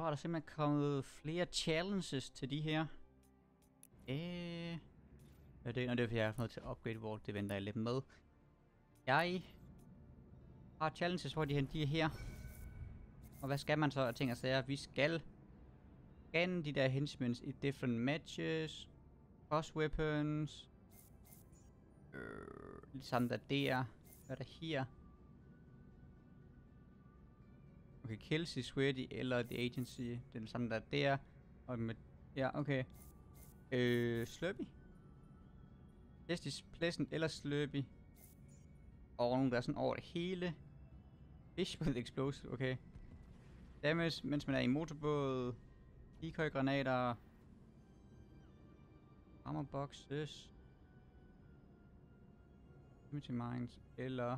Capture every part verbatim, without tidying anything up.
er der simpelthen kommet flere challenges til de her. Øh... Ja, det, og det er fordi jeg har noget til upgrade world, det venter jeg lidt med. Jeg har challenges, hvor de hen de er her. Og hvad skal man så? Jeg tænker så, vi skal scanne de der henchmen i different matches. Boss weapons. Øh, ligesom der der. Hvad er der her? Okay, Kelsey, Sweaty eller The Agency. Det er det samme der der. Og med... Ja, okay. Øh, Slurpy. Justice, Pleasant eller Slurpy. Og nogle der er sådan over det hele. Fish with explosive, okay. Damage, mens man er i motorbåd. Decoy-granater. Armor boxes. Primitive mines. Eller...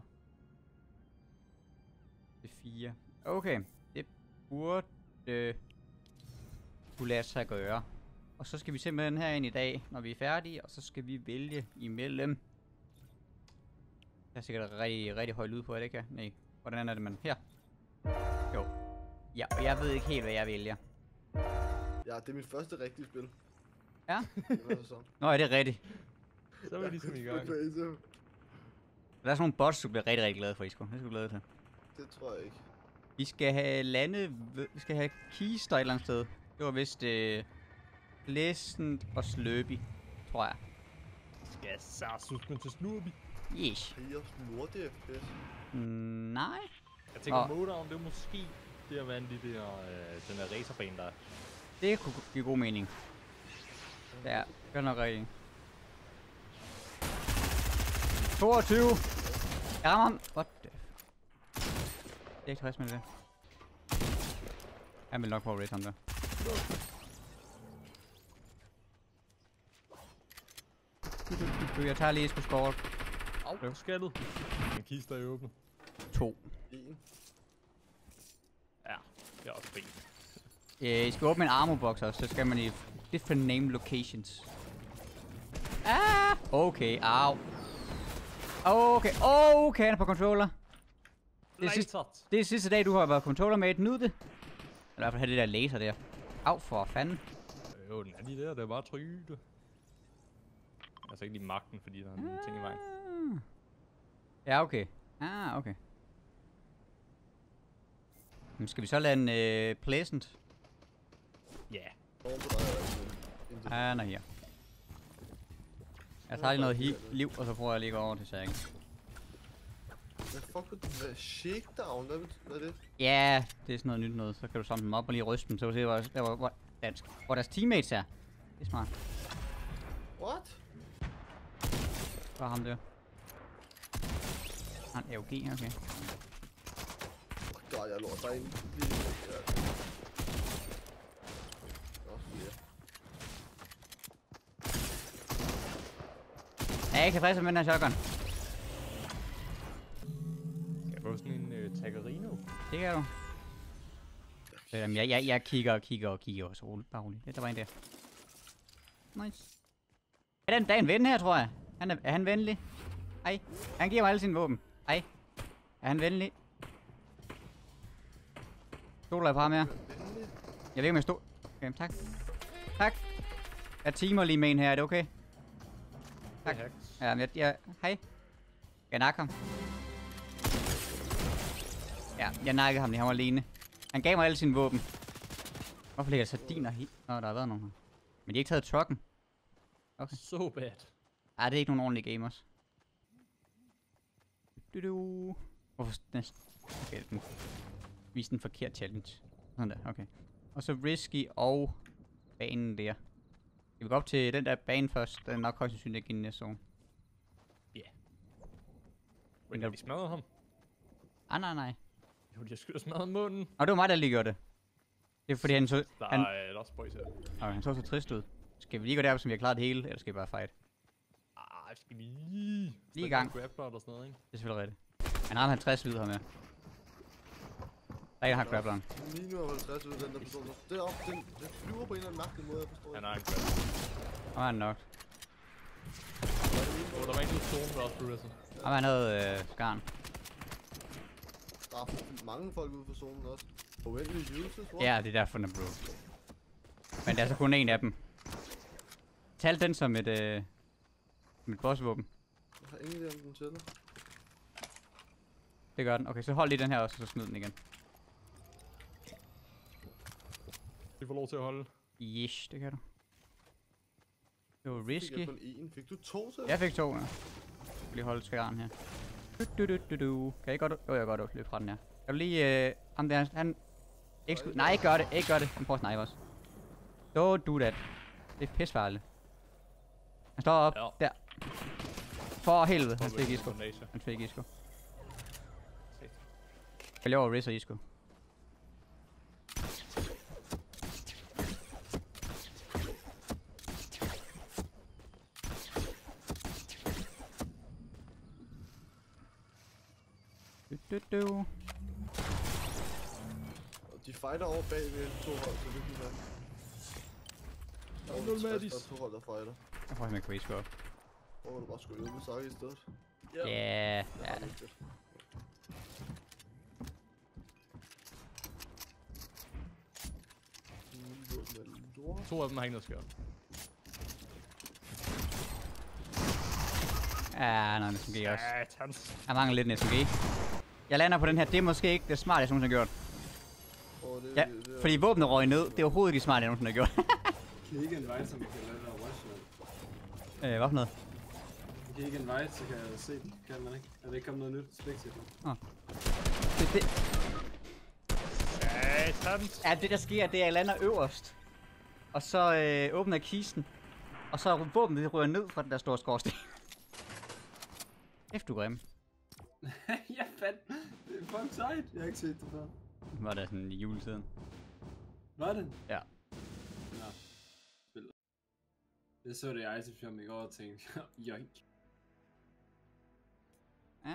Det fire. Okay, det burde øh, kunne lade sig gøre. Og så skal vi simpelthen herind i dag, når vi er færdige, og så skal vi vælge imellem. Der er sikkert rigtig, rigtig høj lyd på, er det ikke? Nej, hvordan er det, man? Her. Jo. Ja, og jeg ved ikke helt, hvad jeg vælger. Ja, det er mit første rigtige spil. Ja? Nå, er det rigtigt? Så er vi ligesom i gang. Der er sådan nogle bots, du bliver rigtig, rigtig glad for, Isko. Det skal du glæde til. Det tror jeg ikke. Vi skal have lande... Vi skal have kister et eller andet sted. Det var vist... Øh, Pleasant og Slurpy, tror jeg. Skal Sarsus, men til Slurpy? Yes. Har I også hurtige F P S? Mm, nej. Jeg tænker, Og- Modown, det er måske det at vande de der, øh, den der racerbane, der er. Det kunne give god mening. Ja, gør nok rigtigt. toogtyve! Jeg rammer ham! What the... Det er ikke tilfreds med det. Jeg vil nok prøve at race ham der. Jeg tager lige på scoret. Au, skattet. En kiste er åbnet. To. En. Ja, det er også fint. Øh, I skal åbne en armor box også, så skal man i different name locations. Ah! Okay, au. Okay, okay, han er på controller. Det er, sidste, det er sidste dag, du har været controller med. Nyd det. Eller i hvert fald have det der laser der. Au, for fanden. Jo, den er lige der, det er bare trygt. Altså ikke lige magten, fordi der er nogle ting i vejen. Ja, okay. Ah, okay. Men skal vi så lade en øh, Pleasant? Ja. Oven på dig er ikke. Ah, han er her. Jeg tager lige noget hi- liv, og så prøver jeg lige at gå over til sagen. Hvad fuck er det? Hvad? Shakedown? Hvad, hvad er det? Ja, det er sådan noget nyt noget. Så kan du samle dem op og lige ryste dem, så du se, hvor, der, hvor, hvor, dansk. Hvor deres teammates er. Det er smart. What? Hvad er ham der? Han er A O G, okay. God, jeg lort. Der er en lige der. Nå, flere. Ja, jeg kan faktisk med den her shotgun. Skal jeg få sådan en øh, Tagarino? Det kan du. Øhm, jeg, jeg, jeg kigger og kigger og kigger også. Roligt, bare roligt. Ja, der var en der. Nice. Er der en, der er en ven her, tror jeg. Han er, er han venlig? Hej. Han giver mig alle sine våben. Hej. Er han venlig? Stoler jeg på ham her? Jeg ved ikke, om jeg stod... Okay, tak. Tak. Jeg teamer lige med en her, er det okay? Tak. Ja, men jeg... jeg hej. Jeg nakker ham. Ja, jeg nakkede ham lige. Han var alene. Han gav mig alle sine våben. Hvorfor ligger der sardiner helt? Nå, der har været nogen her. Men de har ikke taget trucken. Okay. So bad. Ej, det er ikke nogen ordentlige gamers. Du -du. Hvorfor næsten? Okay, den viste en forkert challenge. Sådan der, okay. Og så Risky og banen der. Skal vi gå op til den der bane først? Den er nok højst sandsynligt ikke i næste zone. Ja. Yeah. Men har vi smadret ham? Ah, nej, nej. Jo, de har sgu da smadret munden. Og det var mig, der lige gjorde det. Det er fordi han så... Der Han, er øh, også boys her. okay, han så så trist ud. Skal vi lige gå derop, som vi har klaret det hele, eller skal vi bare fight? Ah, skal vi lige... Lige i gang. Grab og sådan noget, ikke? Det er selvfølgelig rigtigt. Han har halvtreds lyd her med. Der er en, der har grabbleren. Lige nu er halvtreds ud af den der person. Deroppe, den, den flyver på en eller anden mærkelig måde, jeg forstår Han ikke. har en grab. Og han er nok. Åh, der var en ud zone, der også blev ridset. Og han havde øh, skarn. Der er mange folk ude for zonen også. Forventelig uses, what? Ja, det er derfor, den er broke. Men der er så kun en af dem. Tal den som et, øh, som et bossvåben. Jeg har ingen idé om den tæller. Det gør den. Okay, så hold lige den her også, og så smid den igen. Vi får lov til at holde. Yes, det kan du. Det var Fik risky. jeg kun én? Fik du to til? Jeg fik to, ja. Jeg skal lige holde skæren her. Du, du, du, du, du. Kan jeg godt... Åh, oh, jeg kan godt løbe fra den her. Jeg vil lige... Øh, ham der, han... Ikke skud... Nej, ikke gør det. Ikke gør det. Han prøver at snipe os. Don't do that. Det er pissefarligt. Han står op. Ja. Der. For helvede. Han fik Isco. Combination. Han fik Isco. Jeg laver Riz og Isco. Du, du, du. Og de fighter over bag ved to hold, så det kan være. Der er nul jo Mattis. to hold, der fighter. Jeg får ikke Isco op. Hvor var du bare skulle øve med Saki i stedet? Ja. Ja, Ja. det er fedt. To af dem har ikke noget skørt. Ja, nej, det fungerer også. Satans. Jeg mangler lidt en S M G. Jeg lander på den her. Det er måske ikke det smarte, jeg nogensinde har gjort. Åh, det, Ja, det, det, fordi våbnet røg ned. Det er overhovedet ikke smart, jeg nogensinde har gjort. Kan I ikke en vej, som jeg kan lade dig watch? øh, hvad for noget? Kan I ikke en vej, så kan jeg se den? Kan man ikke? Er det ikke kommet noget nyt spectator? Det, det, Satans. ja, det der sker, det er, at jeg lander øverst. Og så øh, åbner jeg kisten. Og så er våbnet det rører ned fra den der store skorsten. Efter du grim. Ja, fandt. Det er fucking sejt. Jeg har ikke set det før. Var der sådan i juletiden. Var det? Ja. Nå. Spillet. Jeg så det i Icefjord i går og tænkte, joink. Ja.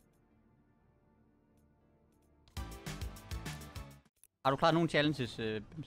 Har du klaret nogle challenges, øh, Bims?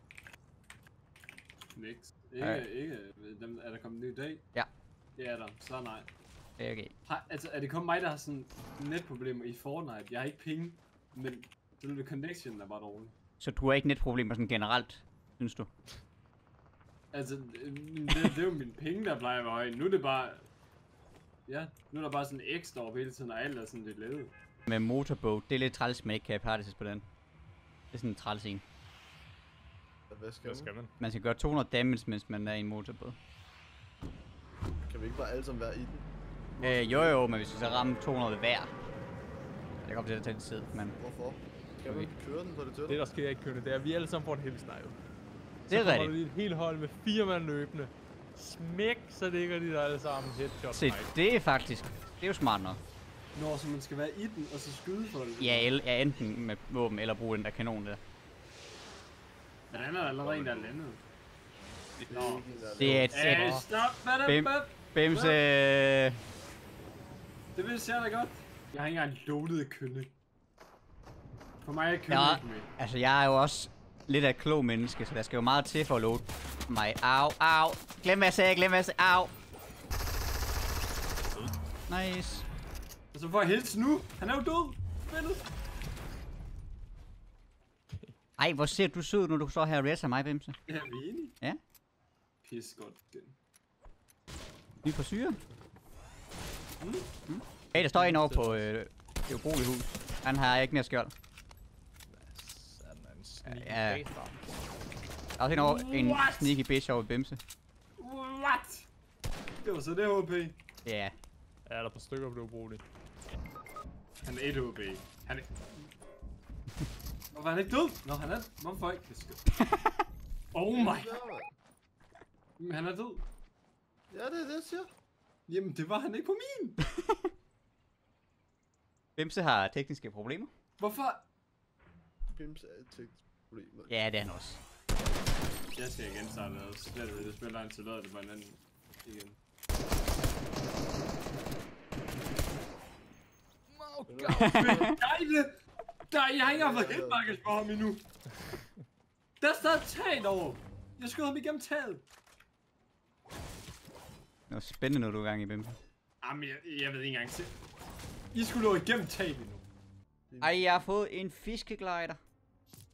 Niks. Ikke, Nej. ikke. Dem, er der kommet en ny dag? Ja. Det er der. Så nej. Det er okay. Har, altså, er det kun mig, der har sådan netproblemer i Fortnite? Jeg har ikke penge, men selve connection er bare dårlig. Så du har ikke netproblemer sådan generelt, synes du? Altså, det, det er jo mine penge, der plejer at være høje. Nu er det bare... Ja, nu er der bare sådan ekstra op hele tiden, og alt er sådan lidt lavet. Med motorboat, det er lidt træls, man ikke kan have parties på den. Det er sådan en træls en. Hvad skal, Hvad skal man? Man skal gøre to hundrede damage, mens man er i en motorbåd. Kan vi ikke bare alle sammen være i den? Øh, jo jo, men hvis vi så rammer to hundrede hver. Det kommer til at tage lidt tid, men... Hvorfor? Kan man køre den på det tætte? Det der sker ikke kønne, det er, at vi alle sammen får en heavy snipe. Det er Så kommer rigtigt. der lige et helt hold med fire mand løbende. Smæk, så ligger de der alle sammen headshot. Se, det er faktisk... Det er jo smart nok. Nå, så man skal være i den, og så skyde folk? Ja, el, ja enten med våben eller bruge den der kanon der. Men han er allerede en, der er landet. Nå. Det er et sæt. Hey, stop! Bada, Bim. bada. Bims, øh... Det vidste jeg da godt. Jeg har ikke engang loadet kønne. For mig er kønne Ja, ikke med. altså jeg er jo også lidt af et klog menneske, så der skal jo meget til for at load mig. Au, au. Glem hvad jeg sagde, glem hvad jeg sagde. Au. Nice. Og så får jeg hilse nu. Han er jo død. Spillet. Ej, hvor ser du sød, når du står her og redder mig, Bimse. Ja, vi er enige. Ja. Pisse godt. Ny for syre. Mm. Mm. Hey, der står en over på øh, det ubrugelige hus. Han har ikke mere skjold. Ja. Der er også en over en What? sneaky bitch over Bimse. What? Det var så det H P. Ja. Yeah. Ja, der er et par stykker på det ubrugelige. Han er et H P. Han er... Hvorfor er han ikke død? Nå, han er... Hvorfor ikke? Oh my... Men han er død. Ja, det er det, jeg siger. Jamen, det var han ikke på min. Bimse har tekniske problemer. Hvorfor? Bims er et teknisk problem. Ja, det er han også. Jeg skal igen starte og slet det spiller han til lader det på en anden igen. Dejligt! Der, jeg har ikke engang fået hitmarkers på ham endnu. Der står et tag over. Jeg skød ham igennem taget. Det var spændende, når du er i gang i Bimse. Jamen, jeg, jeg ved ikke engang til. I skulle nå igennem taget endnu. Ej, jeg har fået en fiskeglider.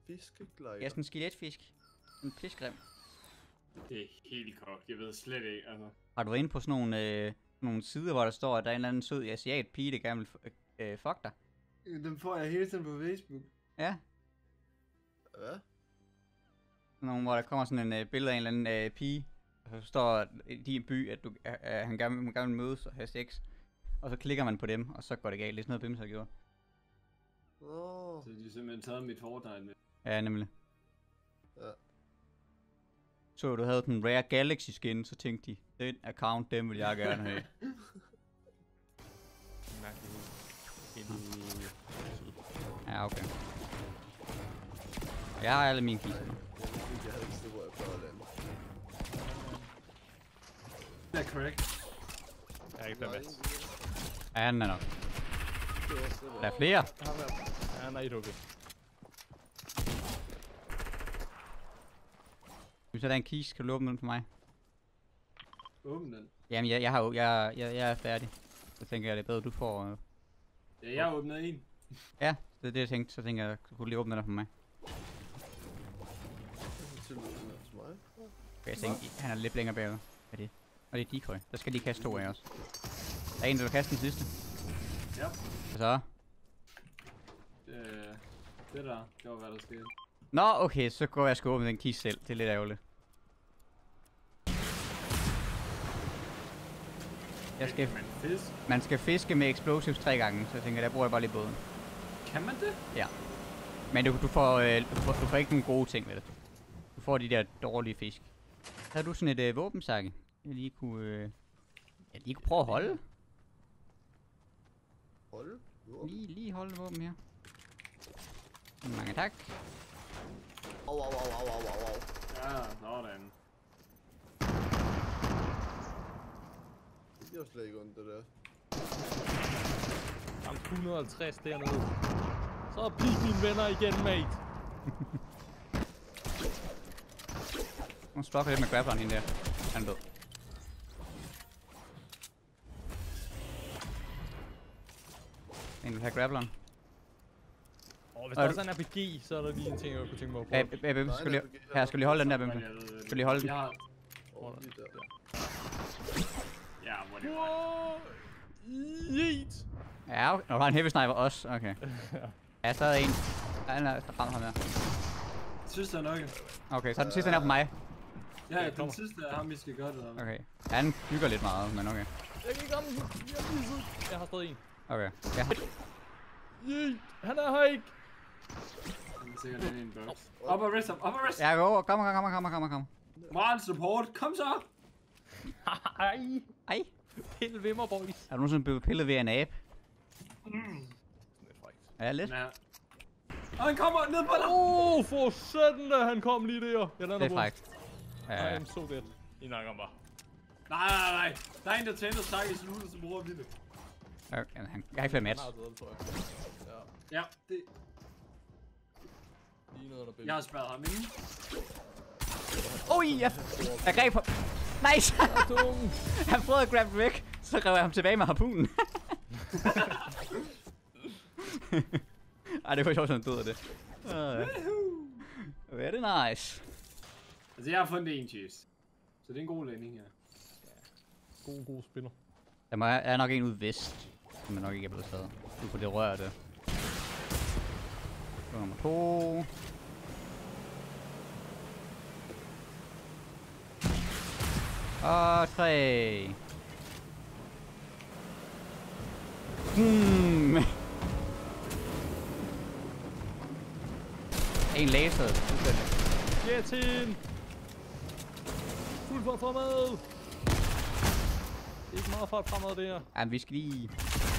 fiskeglider. Ja, sådan en skeletfisk. En piskgrim. Det er helt kogt. Jeg ved slet ikke, altså. Har du været inde på sådan nogle, øh, nogle sider, hvor der står, at der er en eller anden sød asiat pige, der gerne vil øh, fuck dig? Dem får jeg hele tiden på Facebook. Ja. Hvad? Sådan nogle, hvor der kommer sådan en øh, billede af en eller anden øh, pige, og så står i din by, at du, øh, han gerne, man gerne vil mødes og have sex. Og så klikker man på dem, og så går det galt. Det er sådan noget, Bims har gjort. Åh. Så de har simpelthen taget mit Fortnite med. Ja, nemlig. Ja. Så du havde den Rare Galaxy skin, så tænkte de, den account, dem vil jeg gerne have. Mærkelighed. Helt Ja, okay. Jeg har alle mine kister nu. Jeg ved ikke, jeg havde ikke sted, hvor jeg plejede at lande. Det er correct. Jeg er ikke der med. Ja, han er nok. Det var sted, hvor Der er flere. Ja, han er et okay. Hvis der er en kiste, kan du åbne den for mig? Åbn den. Jamen, jeg, jeg, har, jo- jeg, jeg, jeg er færdig. Så tænker jeg, det er bedre, du får... Øh... Ja, jeg har åbnet en. Ja, det er det, jeg tænkte. Så tænker jeg, kunne du lige åbne den for mig. til mig. For jeg tænkte, han er lidt længere bagud. Hvad er det? Og det er decoy. Der skal lige kaste to af os. Der er en, der vil kaste den sidste. Ja. Hvad så? Øh, det der, det var hvad der skete. Nå, okay, så går jeg og skal åbne den kiste selv. Det er lidt ærgerligt. Jeg skal, Men fisk. man skal fiske med explosives tre gange, så jeg tænker, der bruger jeg bare lige båden. Kan man det? Ja. Men du, du, får, øh, du, får, du får ikke nogen gode ting med det. Du får de der dårlige fisk. Havde du sådan et øh, våbensakke, jeg lige kunne, øh, jeg lige kunne prøve at holde? Hold. Lige, lige holde våben her. Mange tak. Au, au, au, au, au, au, au. Ja, sådan. Det gjorde slet ikke ondt, det der. Ramt et hundrede og halvtreds dernede. Så er pik mine venner igen, mate. Nu stopper jeg lidt med grabbleren ind der. Han er død. En vil have grabbleren. Og hvis Er der du- også er en R P G, så er der lige en ting, jeg kunne tænke mig at Ja, prøve. ja, Bimse, Nej, skal lige, nej, her, skal du lige holde den der, Bimse? Men jeg ved- Skal du lige holde den? Jeg har... Åh, lige der. Ja, whatever. Wow! Yeet! Ja, okay. Nå, du har en heavy sniper også. Okay. Ja, så er der en. Ja, han er ramt ham her. Synes jeg nok. Okay, så er den sidste, den er på mig. Ja, den kommer. sidste er ham, vi skal gøre det der. Okay. Ja, han bygger lidt meget, men okay. Jeg kan ikke ramme den. Jeg er misset. Jeg har stadig en. Okay. Ja. Yeet! Han er her ikke! Han er sikkert inde i en box. Op og rest ham, op og rest! Ja, go. Kom, kom, kom, kom, kom, kom. Moral support, kom så! Ej! Ej. Pille ved mig, boys. Er du nogensinde blevet pillet ved en abe? Det er frækt. Ja, lidt. Ja. Og han kommer ned på dig! Åh, oh, for sådan da han kom lige der. Jeg lander Det er på. frækt. I Ja, am so dead. I nakker mig. Nej, nej, nej. Der er en, der tænder sig i slutet, så bruger vi det. okay. Han, jeg har ikke flere Han mats. har taget det, tror jeg. Ja, Ja, det... lige noget, der Jeg har spærret ham inde. Ui, jeg, jeg greb på. Nice! Tung. Han prøvede at grabbe væk, så rev jeg ham tilbage med harpunen. Ej, det kunne sjovt, sådan død af det. Uh, very nice. Altså, jeg har fundet en chest. Så det er en god landing her. God, god spiller. Der må er er nok en ude vest, som jeg nok ikke er blevet taget. Du kunne det røre det. Så nummer to. Og tre. Hmm. En laser. fuldstændig. Get in! Fuld fart fremad! Ikke meget fart fremad, det her. Jamen, vi skal lige...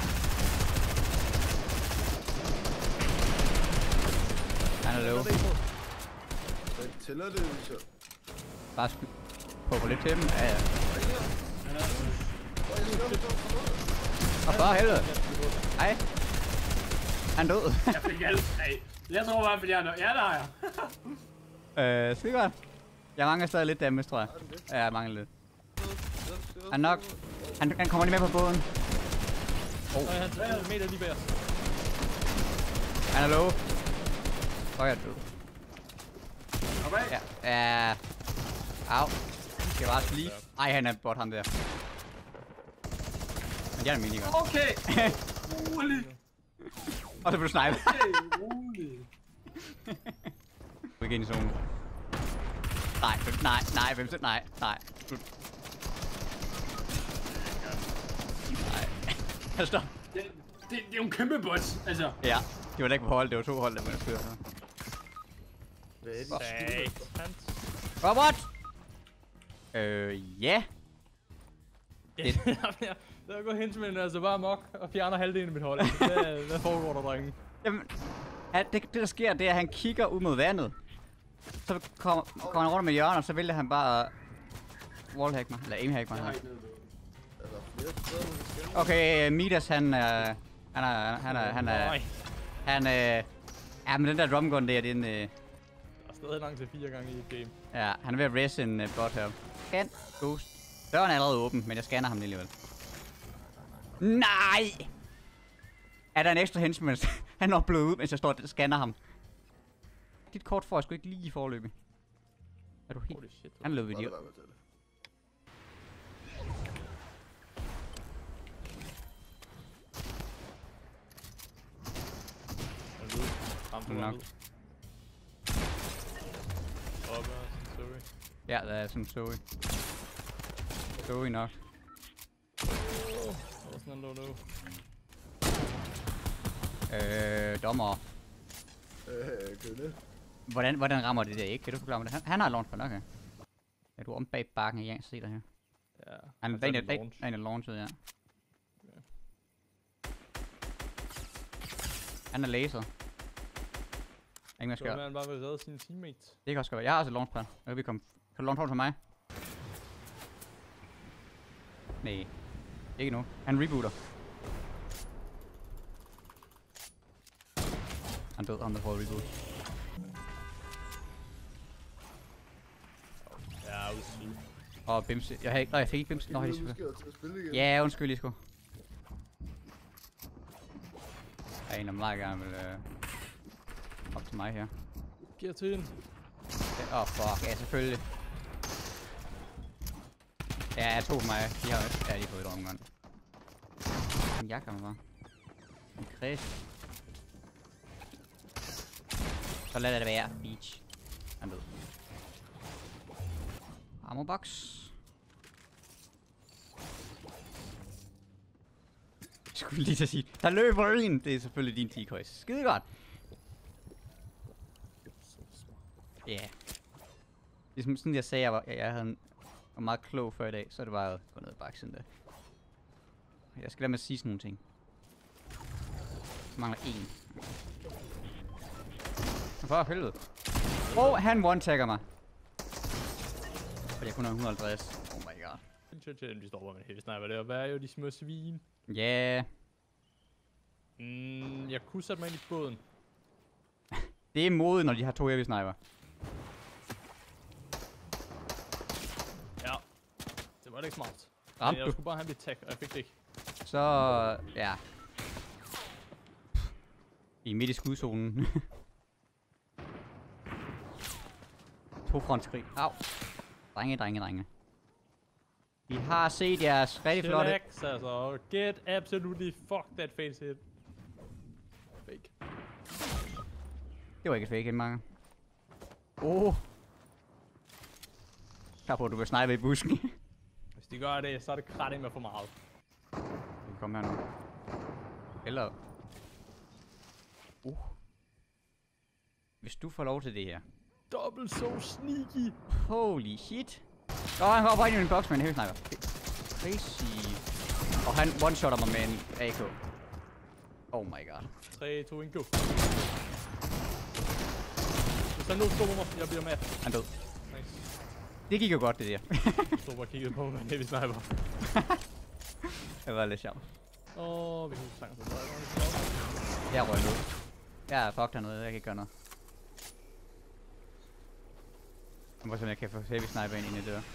Han er low. Hvad tæller det, hvis jeg... Bare sky... Prøv lidt til dem. Ja, ja. Han er... Åh, jeg slår mig Og for helvede. Hej. Han er død. Jeg fik alt af. Jeg tror bare, fordi jeg er nø- Ja, der har jeg. øh, skide godt. Jeg mangler stadig lidt damage, tror jeg. Ja, jeg mangler lidt. Han nok. Han, han kommer lige med på båden. Oh. Og han tager en meter lige bag os. Han er low. Og jeg er død. Hop af. Ja. Ja. Au. Det skal bare lige. Ej, han er bot ham der. Men jeg er mini godt. Okay. Rolig. Og så blev du snipet. Okay, rolig. Du er igen i zonen. Nej, nej, nej, hvem så? Nej, nej. Slut. Nej. Stop. Det, det, det er jo en kæmpe bot, altså. Ja, det var da ikke på hold, det var to hold, der var kørt. Hvad er det? Satan. Robot! Øh, ja. Ja, jeg jeg går hen til min, altså bare mok og fjerner halvdelen af mit hold. Hvad, hvad foregår der, drenge? Jamen, ja, det, det der sker, det er, at han kigger ud mod vandet. Så kommer, kommer han rundt med hjørnet, og så vælger han bare wallhack mig, eller aimhack mig. Jeg har Her. ikke noget. Er der flere steder, vi skal? Okay, Midas, han er, han er, han er, han er, Nej. han er, ja, men den der drumgun der, det er en, øh, Der er stadig langt til fire gange i et game. ja, han er ved at res en uh, bot her. Scan, ghost. Døren er allerede åben, men jeg scanner ham alligevel. Nej! Er der en ekstra henchman? Han er blevet ud, mens jeg står og scanner ham. Dit kort får jeg sgu ikke lige i forløbet. Er du helt... Holy shit. Han løb Lad idiot. det være med det. Han lød. Ramte du Nok. ham ud? Oppe, sorry. Ja, der er sådan Zoe. Zoe nok. Der var sådan en lå nu. Øh, dommer. Øh, kønne. Hvordan, hvordan rammer det der ikke? Kan du forklare mig det? Han, han har launch på nok, ja. Er du om bag bakken i gang, se dig her. Ja. Han er tager en af den launch. en af launchet, ja. Han er laser. Ingen Så mere vil skal. han bare vil redde sine teammates. Det kan også godt være. Jeg har også et launchpad. Nu kan vi komme. Kan du launch hold for mig? Nej. Ikke nu. Han rebooter. Han død, ham der prøvede at reboot. Ja, ude syd. Og Bimse. Jeg, har ikke, nej, jeg fik ikke Bimse. Nå, Nå, det nu er skal jeg til at spille igen. Ja, undskyld, Isko. Der er en, der meget gerne vil øh, op til mig her. Giver til hende. Åh, oh, fuck. Ja, selvfølgelig. Ja, jeg tog mig. De har også. Ja, de har fået et omgang. En jakker mig bare. En kreds. Så lad det være. Beach. Han ved. Armor box. Jeg skulle lige til at sige. Der løber en. Det er selvfølgelig din decoy. Skide godt. Ja. Yeah. Ligesom sådan jeg sagde, jeg, var, jeg havde en, var meget klog før i dag, så er det bare at gå ned og bakke sådan der. Jeg skal lade mig sige sådan nogle ting. Jeg mangler en. For helvede. Åh, oh, han one-tagger mig. Og jeg kun har et hundrede og halvtreds. Oh my god. Chill, chill, de stopper med en heavy sniper der. Hvad er jo de små svin? Ja. Yeah. Mm, jeg kunne sætte mig ind i båden. Det er modet, når de har to heavy sniper. Ja. Det var da ikke smart. Ramte jeg du? skulle bare have mit tag, og jeg fik det ikke. Så, ja. I er midt i skudzonen. To frontskrig. Au. Drenge, drenge, drenge. Vi har set jeres rigtig flotte... Chillax, altså. Get absolutely fuck that face hit. Fake. Det var ikke et fake, mange. Åh. Oh. Der på, du vil snipe i busken. Hvis de gør det, så er det krat med for meget. Vi kan komme her nu. Eller... Uh. Hvis du får lov til det her. Double so sneaky. Holy shit. Åh, oh, han hopper ind i min boks med en heavy sniper. Crazy. Og han one-shotter mig med en A K. Oh my god. tre, to, et, go. Hvis han nu skubber mig, jeg bliver med. Han død. Nice. Det gik jo godt, det der. Jeg stod bare og kiggede på mig med en heavy sniper. Det var lidt sjovt. Åh, oh, vi kan sange så meget. Jeg røg nu. Jeg er fucked hernede, jeg kan ikke gøre noget. Jeg må se, om jeg kan få heavy sniper ind i dør.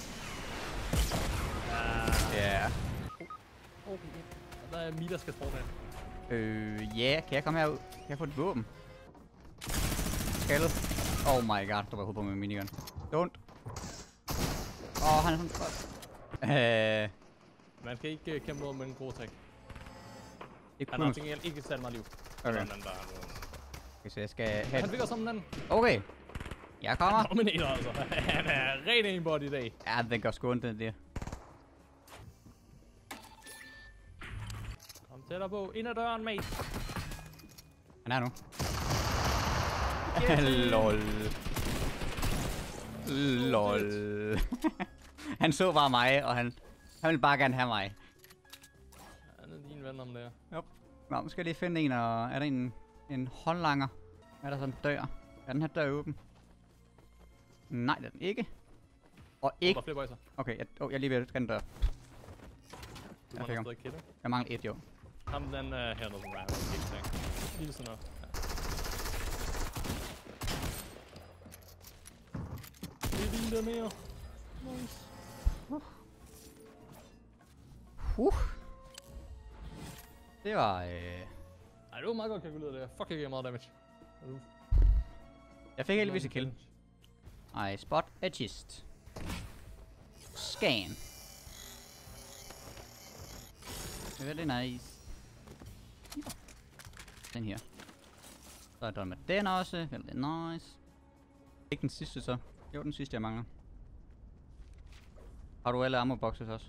Ja. Okay. Der er Mila skal sprog med. Øh, ja. Kan jeg komme herud? Kan jeg få et våben? Skaldet. Oh my god, der var hovedet på med minigun. Don't. Åh, oh, han er sådan godt. Øh, Man kan ikke uh, kæmpe mod med en god tag. det Han kunne... har til gengæld ikke sat mig liv. Okay. Sådan den der. Okay, så jeg skal have... Han virker som den anden. Okay. Jeg kommer. Dominator altså. Han er ren aimbot i dag. Ja, den gør sgu ondt, den der. Kom tættere på. Ind ad døren, mate. Han er nu. Lol. Lol. Han så bare mig, og han, han ville bare gerne have mig. Han er din ven om det. Yep. Nå, nu skal jeg lige finde en, og er der en, en håndlanger? Er der sådan en dør? Er den her dør åben? Nej, det er den ikke. Og ikke... Der er flere bøjser. Okay, jeg, oh, jeg er lige ved at scanne en dør. Du Jeg må fik ham. stadig kætte. Jeg mangler et, jo. Ham den uh, her noget som random kick ting. Lille sådan noget. Ja. Det er din der mere. Nice. Uh. Det var... Øh... Ej, det var meget godt kalkuleret der. Fuck, jeg giver meget damage. Uh. Jeg fik heldigvis et kill. I spot a chest. Scan. Very nice. Den her. Så er der med den også. Very nice. Ikke den sidste så. Jo, den sidste jeg mangler. Har du alle ammo boxes også?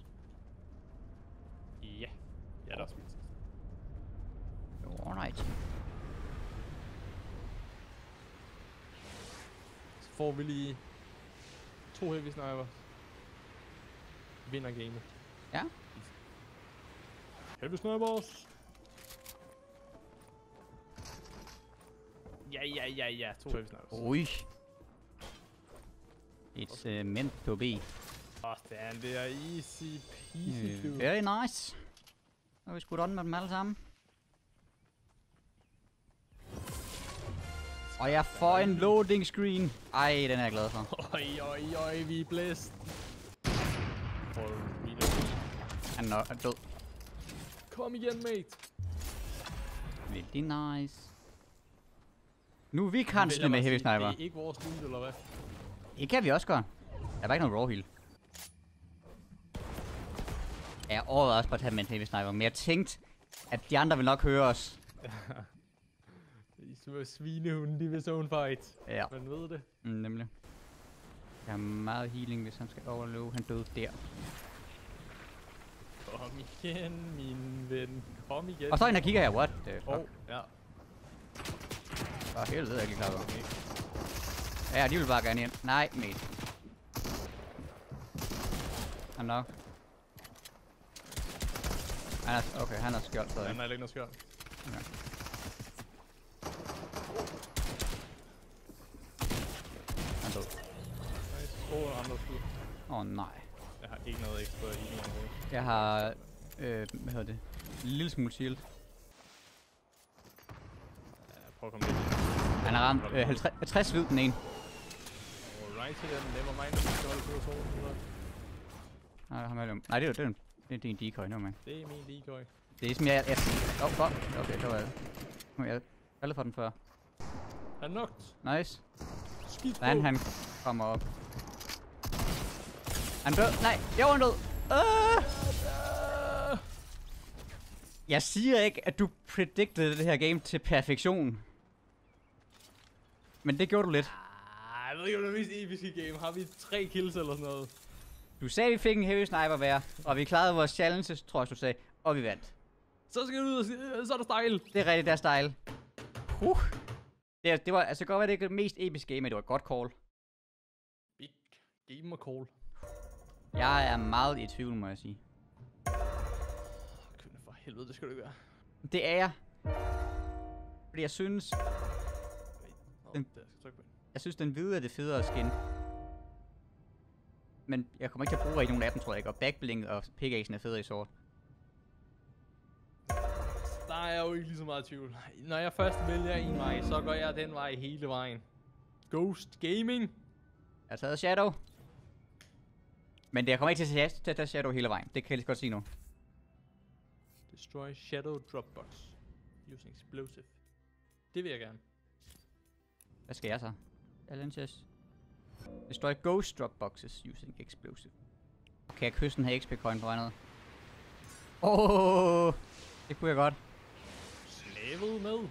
Ja. Ja, det er også mit. Alright. Så får vi lige to heavy sniper. Vinder gamet. Ja. Heavy snipers. Ja, ja, ja, ja. To heavy snipers. Ui. It's uh, meant to be. Åh, damn, det er easy peasy, Uh, dude. very nice. Så har vi skudt on med dem alle sammen. Og jeg får en loading screen. Ej, den er jeg glad for. Oj, oj, oj, vi er blæst. Han er er død. Kom igen, mate. Vældig nice. Nu er vi kansle med heavy sniper. Det er ikke vores loot, eller hvad? Det kan vi også gøre. Der var ikke noget raw heal. Jeg er overrasket på at tage med en heavy sniper, men jeg tænkte, at de andre vil nok høre os. De små svinehunde, de vil zone fight. Ja. Man ved det. Mm, nemlig. Jeg har meget healing, hvis han skal overleve. Han døde der. Kom igen, min ven. Kom igen. Og så en, der kigger her. What the fuck? Åh, oh, ja. For helvede, jeg er ikke klar over. Ja, de vil bare gerne ind. Nej, mate. Han nok. Han er, okay, han er skjold stadig. Han er ikke noget skjold. Ja. Han er død. Nice. Åh, oh, andre skud. Åh oh, nej. Jeg har ikke noget ekstra i den område. Jeg har, øh, hvad hedder det? En lille smule shield. Ja, prøv at komme lidt. Han har ramt øh, halvtreds, halvtreds hvid den ene. Alright til den. Never mind, at vi skal holde på solen. Nej, ham er det. Nej, det er det er en, det er en decoy nu, man. Det er min decoy. Det er som jeg... jeg oh, fuck. Okay, det var jeg. Nu er jeg faldet for den før. Han er knocked. Nice. Skidt på. Han, han kommer op. Han død. Nej, jeg var død. Uh! Jeg siger ikke, at du predicted det her game til perfektion. Men det gjorde du lidt. Ah, jeg ved ikke, om det er det mest episke game. Har vi tre kills eller sådan noget? Du sagde, at vi fik en heavy sniper hver, og vi klarede vores challenges, tror jeg, du sagde, og vi vandt. Så skal du ud og sige, så er der style. Det er rigtigt, der style. Uh. Det, det var altså godt være det ikke det mest episke game, men det var et godt call. Big game og call. Jeg er meget i tvivl, må jeg sige. Kønne for helvede, det skal du ikke gøre. Det er jeg. Fordi jeg synes, Wait. Den- Nå, der skal jeg trykke på den. jeg synes den hvide er det federe skin. Men jeg kommer ikke til at bruge rigtig nogen af dem, tror jeg ikke. Og backbling og pickaxen er federe i sort. Der er jeg jo ikke lige så meget i tvivl. Når jeg først vælger en vej, så går jeg den vej hele vejen. Ghost Gaming. Jeg har taget Shadow. Men det jeg kommer ikke til at tage- til at tage Shadow hele vejen. Det kan jeg lige så godt sige nu. Destroy Shadow Dropbox. Using explosive. Det vil jeg gerne. Hvad skal jeg så? Challenges. Destroy ghost drop boxes using explosive. Okay, jeg kysse den her X P coin på vej ned. Åh, oh, det kunne jeg godt. Level med.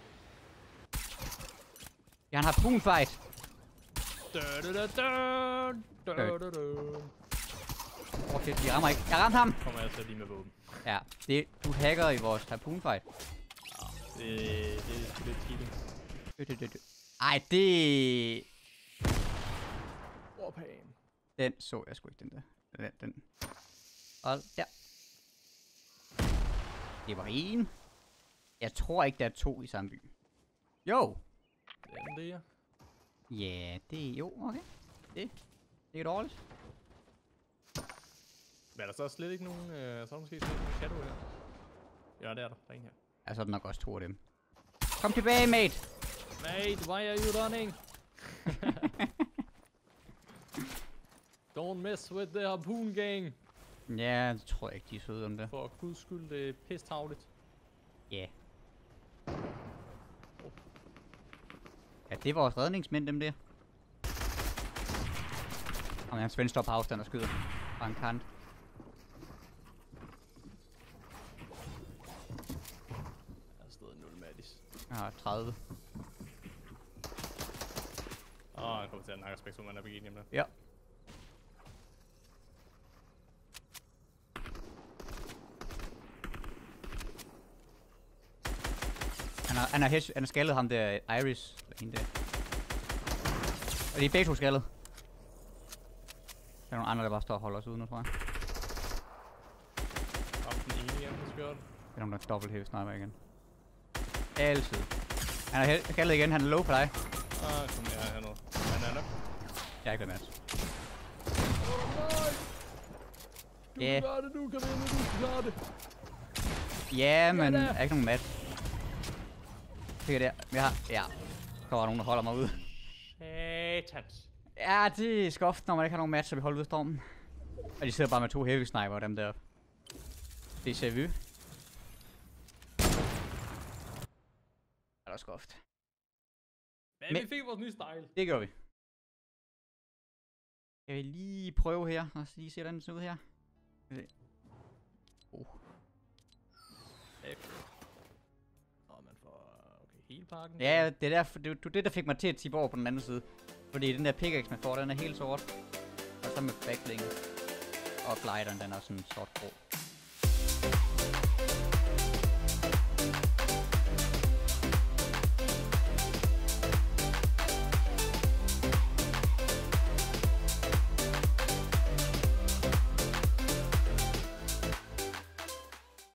Jeg har en harpoon fight. Da, da, da, da, da, da, da. Åh, oh, shit, de rammer ikke. Jeg ramte ham. Kommer jeg så lige med våben. Ja, det, du hacker i vores harpoon fight. Det, det er sgu lidt cheating. Dø, dø, dø, dø. Ej, det... Warpan. Den så jeg sgu ikke, den der. Den, den. Og der. Det var en. Jeg tror ikke, der er to i samme by. Jo. Den der. Ja, det er jo, okay. Det, det er dårligt. Men er der så slet ikke nogen, øh, så er der måske slet ikke nogen shadow her? Ja, det er der. Der er en her. Altså, der er nok også to af dem. Kom tilbage, mate! Mate, why are you running? Don't mess with the harpoon gang. Ja, det tror jeg ikke, de er søde om det. For guds skyld, det er pisstavligt. Ja. Yeah. Ja, det er vores redningsmænd, dem der. Og han Svend står på afstand og skyder fra en kant. Der er stadig nul Mattis. Jeg har tredive. Åh, oh, han kommer til at nakke spektrum, man er begyndt hjemme der. Ja. Han har, han har, hedge, han har skaldet ham der, Iris, eller hende der. Og de er begge to skaldet. Der er nogle andre, der bare står og holder os ude nu, tror jeg. Om den ene igen på skørt. Det er nogen, der dobbelt heavy sniper igen. Altid. Han har skaldet igen, han er low på dig. Ah, kom her hernede. Han er nok. Jeg er ikke været match. Du Ja. kan gøre det, du kan vinde, du kan klare det. Ja, men da. er ikke nogen match. Det er der. Jeg har, ja. Der var nogen, der holder mig ude. Satans. Ja, det er skoft, når man ikke har nogen match, så vi holder ud af stormen. Og de sidder bare med to heavy sniper, dem der. Det ser vi. Er der skoft. Men, Men- vi fik vores nye style. Det gør vi. Skal vi lige prøve her, og lige se, hvordan den ser ud her. Oh. Og man får, okay, hele pakken. Ja, det er derfor, det, det, det der fik mig til at tippe over på den anden side. Fordi den der pickaxe, man får, den er helt sort. Og så med backling. Og glideren, den er sådan sort grå.